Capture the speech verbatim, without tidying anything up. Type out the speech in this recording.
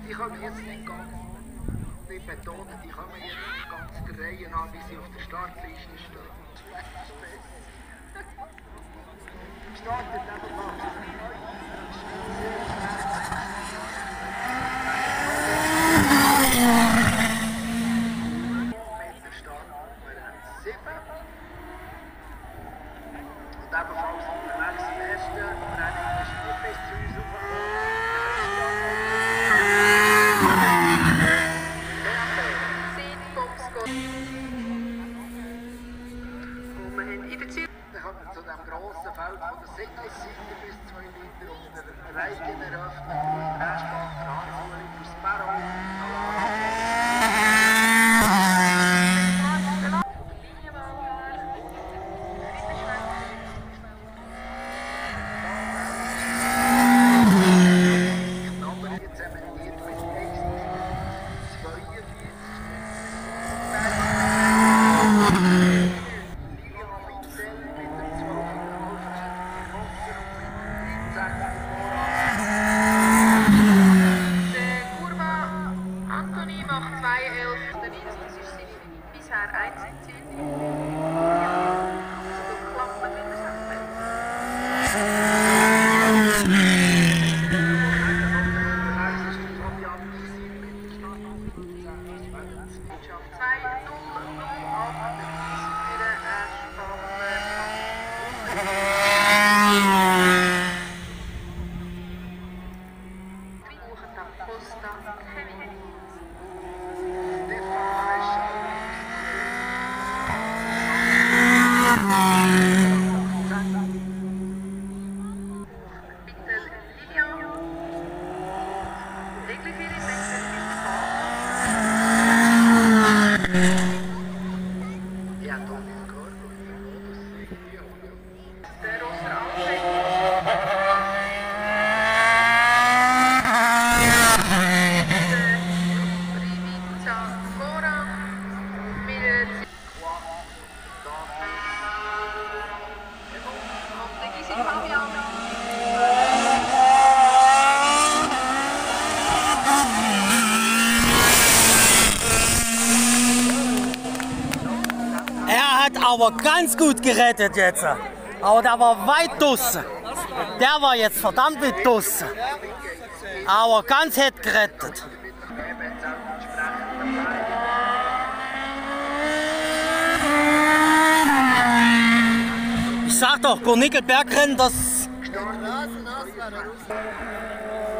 Die kommen jetzt nicht ganz, ich betone, die kommen jetzt nicht ganz der Reihe an, wie sie auf der Startliste stehen. Startet einfach mal. Meter Start Nummer sieben. Und ebenfalls unterwegs im ersten Training ist vier bis zu uns Dann kommen wir zu dem grossen Feld von der Signalseite bis zwei Meter und der Reigen eröffnet durch Drehspacher Anhöhe für Sparrow. Er hat aber ganz gut gerettet jetzt. Aber der war weit draußen. Der war jetzt verdammt weit draußen. Aber ganz hart gerettet. Ich sag doch, Gornickel Bergrennen, das...